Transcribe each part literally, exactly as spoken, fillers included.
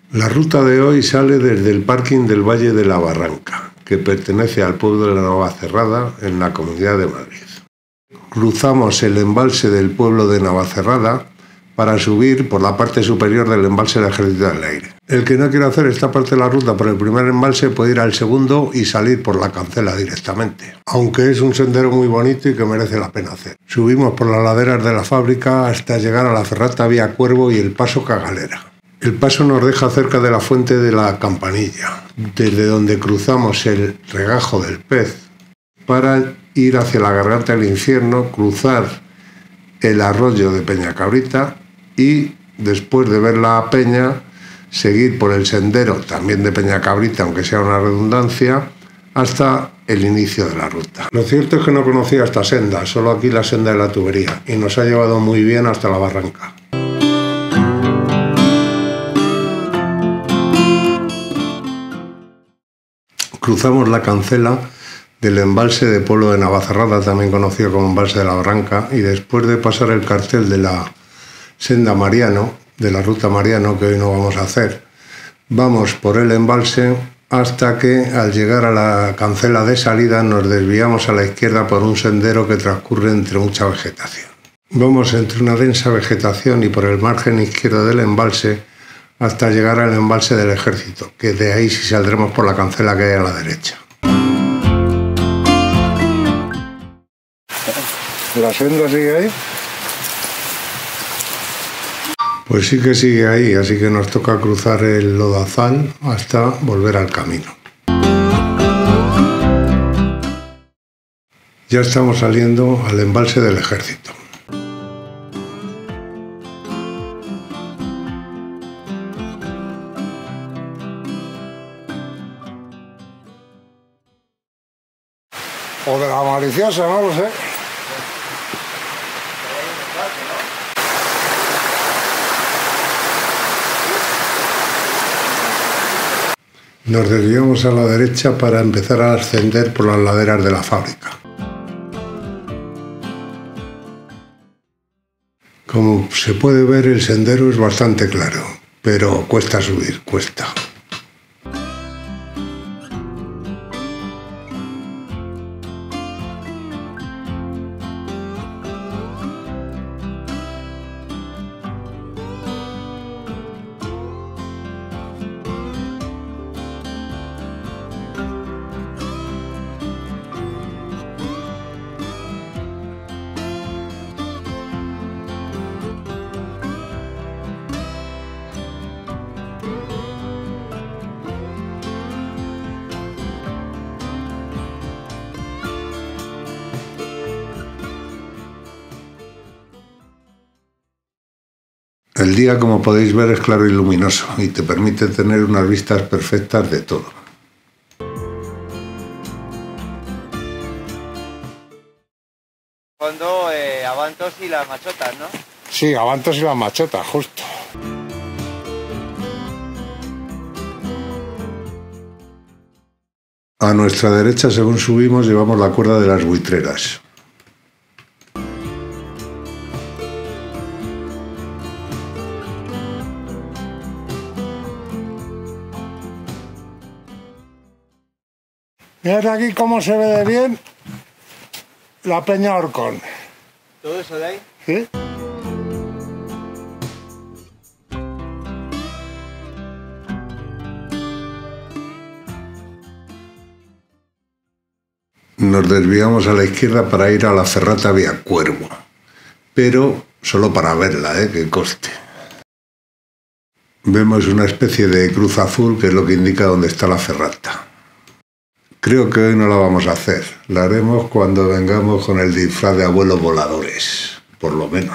La ruta de hoy sale desde el parking del Valle de la Barranca, que pertenece al pueblo de la Navacerrada, en la Comunidad de Madrid. Cruzamos el embalse del pueblo de Navacerrada para subir por la parte superior del embalse del Ejército del Aire. El que no quiera hacer esta parte de la ruta por el primer embalse puede ir al segundo y salir por la Cancela directamente, aunque es un sendero muy bonito y que merece la pena hacer. Subimos por las laderas de la fábrica hasta llegar a la ferrata Vía Cuervo y el paso Cagalera. El paso nos deja cerca de la fuente de la Campanilla, desde donde cruzamos el regajo del Pez para ir hacia la Garganta del Infierno, cruzar el arroyo de Peñacabrita y, después de ver la peña, seguir por el sendero, también de Peñacabrita, aunque sea una redundancia, hasta el inicio de la ruta. Lo cierto es que no conocía esta senda, solo aquí la senda de la tubería, y nos ha llevado muy bien hasta la barranca. Cruzamos la cancela del embalse de Pueblo de Navacerrada, también conocido como embalse de la Barranca, y después de pasar el cartel de la senda Mariano, de la ruta Mariano, que hoy no vamos a hacer, vamos por el embalse hasta que, al llegar a la cancela de salida, nos desviamos a la izquierda por un sendero que transcurre entre mucha vegetación. Vamos entre una densa vegetación y por el margen izquierdo del embalse hasta llegar al embalse del Ejército, que de ahí sí saldremos por la cancela que hay a la derecha. ¿La senda sigue ahí? Pues sí que sigue ahí, así que nos toca cruzar el lodazal hasta volver al camino. Ya estamos saliendo al embalse del Ejército. O de la maliciosa, no lo sé. Nos desviamos a la derecha para empezar a ascender por las laderas de la fábrica. Como se puede ver, el sendero es bastante claro, pero cuesta subir, cuesta. El día, como podéis ver, es claro y luminoso y te permite tener unas vistas perfectas de todo. Fondo, eh, Avantos y las machotas, ¿no? Sí, Avantos y las machotas, justo. A nuestra derecha, según subimos, llevamos la cuerda de las buitreras. Mirad aquí cómo se ve de bien la Peña Horcón. ¿Todo eso de ahí? ¿Sí? Nos desviamos a la izquierda para ir a la ferrata Vía Cuervo, pero solo para verla, ¿eh? Que coste. Vemos una especie de cruz azul, que es lo que indica dónde está la ferrata. Creo que hoy no la vamos a hacer, la haremos cuando vengamos con el disfraz de abuelos voladores, por lo menos.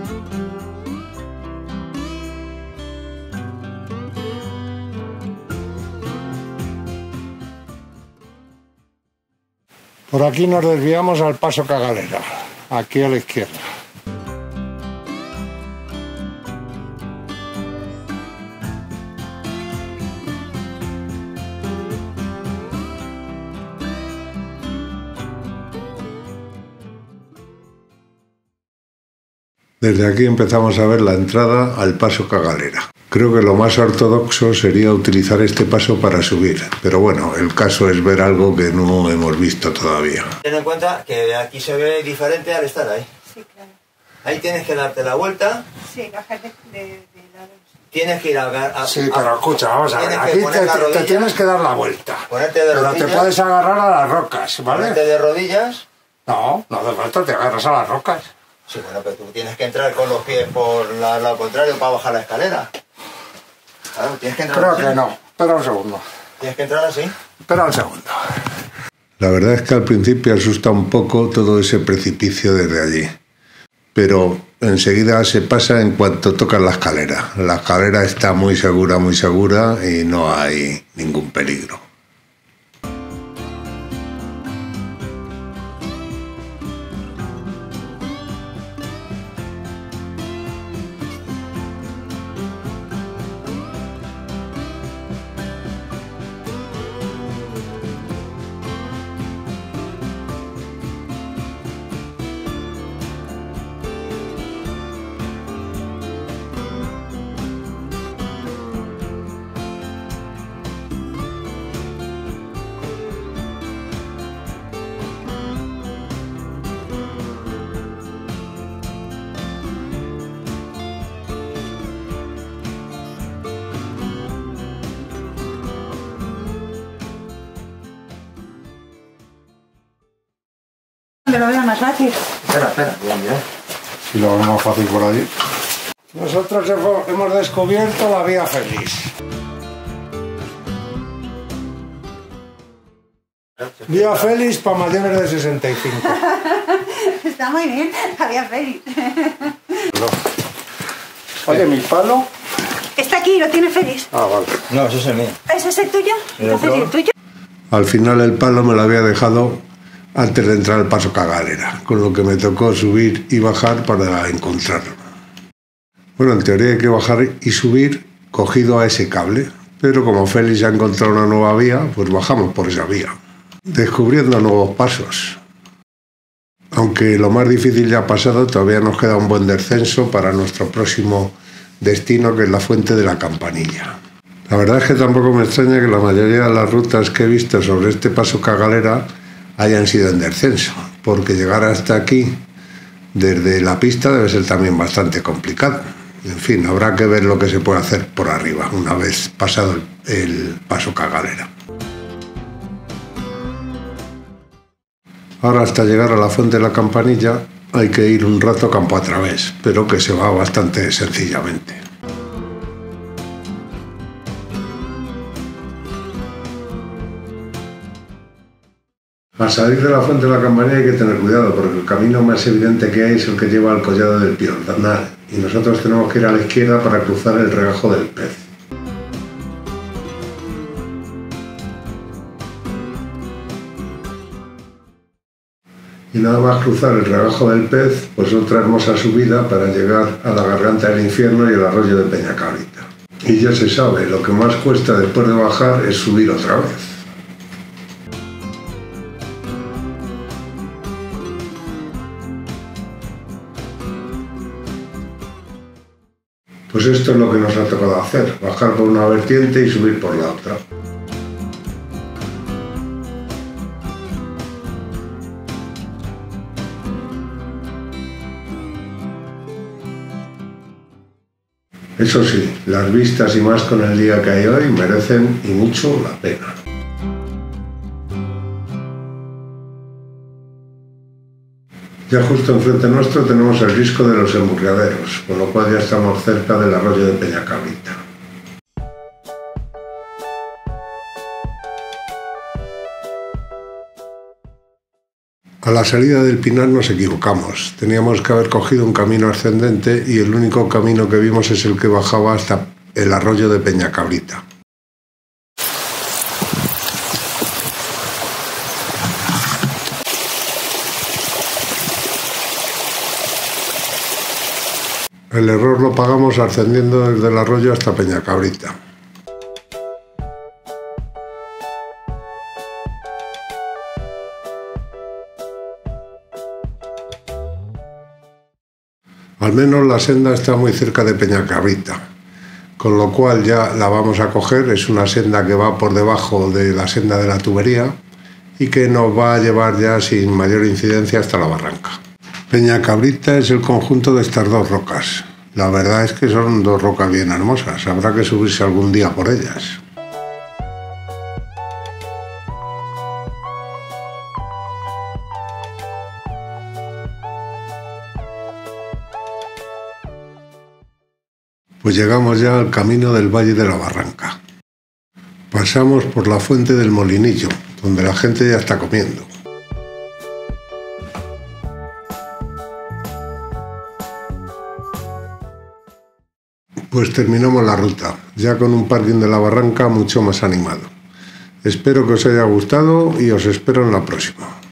Por aquí nos desviamos al paso Cagalera, aquí a la izquierda. Desde aquí empezamos a ver la entrada al paso Cagalera. Creo que lo más ortodoxo sería utilizar este paso para subir, pero bueno, el caso es ver algo que no hemos visto todavía. Ten en cuenta que aquí se ve diferente al estar ahí. Sí, claro. Ahí tienes que darte la vuelta. Sí, bajar de, de, de lado. Tienes que ir a... a Sí, pero escucha, vamos a ver, tienes que aquí poner te, la te- te rodilla, tienes que dar la vuelta. Ponerte de Pero rodillas. te puedes agarrar a las rocas, Ponerte ¿vale? de rodillas. No, no hace falta, te agarras a las rocas. Sí, bueno, pero tú tienes que entrar con los pies por la- lado contrario para bajar la escalera. Claro, tienes que entrar Creo así. que no, espera un segundo, Tienes que entrar así. espera un segundo. La verdad es que al principio asusta un poco todo ese precipicio desde allí, pero enseguida se pasa en cuanto tocas la escalera. La escalera está muy segura, muy segura y no hay ningún peligro. Que lo vea más fácil. Espera, espera. Bien, bien. Si lo vemos fácil por allí. Nosotros hemos, hemos descubierto la vía feliz. Vía feliz para mayores de sesenta y cinco. Está muy bien, había feliz. Oye, mi palo. Está aquí, lo tiene feliz. Ah, vale. No, ese es el mío. ¿Ese es el tuyo? ¿El ¿Ese es otro? el tuyo? Al final el palo me lo había dejado antes de entrar al paso Cagalera, con lo que me tocó subir y bajar para encontrarlo. Bueno, en teoría hay que bajar y subir cogido a ese cable, pero como Félix ha encontrado una nueva vía, pues bajamos por esa vía, descubriendo nuevos pasos. Aunque lo más difícil ya ha pasado, todavía nos queda un buen descenso para nuestro próximo destino, que es la Fuente de la Campanilla. La verdad es que tampoco me extraña que la mayoría de las rutas que he visto sobre este paso Cagalera hayan sido en descenso, porque llegar hasta aquí desde la pista debe ser también bastante complicado. En fin, habrá que ver lo que se puede hacer por arriba una vez pasado el, el paso Cagalera. Ahora, hasta llegar a la Fuente de la Campanilla hay que ir un rato campo a través, pero que se va bastante sencillamente. Al salir de la Fuente de la Campanilla hay que tener cuidado, porque el camino más evidente que hay es el que lleva al Collado del Piordanal, y nosotros tenemos que ir a la izquierda para cruzar el Regajo del Pez. Y nada más cruzar el Regajo del Pez, pues otra hermosa subida para llegar a la Garganta del Infierno y el arroyo de Peñacabrita. Y ya se sabe, lo que más cuesta después de bajar es subir otra vez. Pues esto es lo que nos ha tocado hacer, bajar por una vertiente y subir por la otra. Eso sí, las vistas y más con el día que hay hoy merecen y mucho la pena. Ya justo enfrente nuestro tenemos el risco de los Emburriaderos, con lo cual ya estamos cerca del arroyo de Peñacabrita. A la salida del Pinar nos equivocamos. Teníamos que haber cogido un camino ascendente y el único camino que vimos es el que bajaba hasta el arroyo de Peñacabrita. El error lo pagamos ascendiendo desde el arroyo hasta Peñacabrita. Al menos la senda está muy cerca de Peñacabrita, con lo cual ya la vamos a coger. Es una senda que va por debajo de la senda de la tubería y que nos va a llevar ya sin mayor incidencia hasta la barranca. Peñacabrita es el conjunto de estas dos rocas. La verdad es que son dos rocas bien hermosas, habrá que subirse algún día por ellas. Pues llegamos ya al camino del Valle de la Barranca. Pasamos por la fuente del Molinillo, donde la gente ya está comiendo. Pues terminamos la ruta, ya con un parking de la Barranca mucho más animado. Espero que os haya gustado y os espero en la próxima.